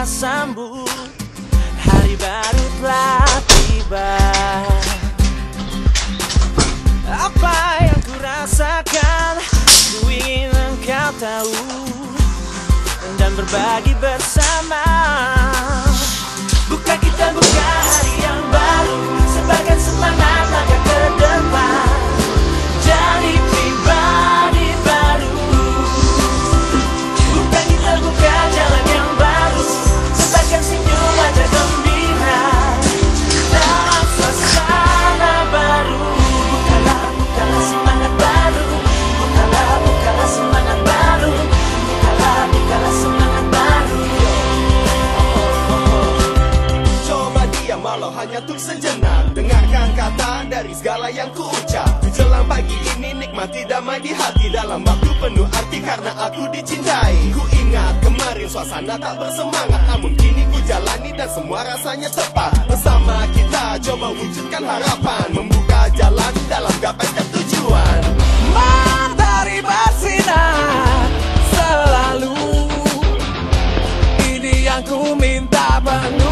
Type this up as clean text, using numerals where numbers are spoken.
kita sambut, hari baru telah tiba. Apa yang ku rasakan, ku ingin engkau tahu dan berbagi bersama. Buka kita buka hari yang baru, sebarkan semangat langkah ke depan, jadi pribadi baru. Buka kita buka jalan yang baru, sebarkan senyum wajah gembira dalam suasana baru. Bukalah, bukalah semangat baru. Bukalah, bukalah semangat baru. Bukalah, bukalah semangat baru. Coba diam walau hanya untuk sejenak, dengarkan kata dari segala yang ku ucap. Jelang pagi ini nikmati damai di hati, dalam waktu penuh arti karena aku dicintai. Ku ingat kemarin suasana tak bersemangat, namun kini ku jalani dan semua rasanya tepat. Bersama kita coba wujudkan harapan, membuka jalan dalam gapai setiap tujuan. Matahari bersinar selalu, ini yang ku minta.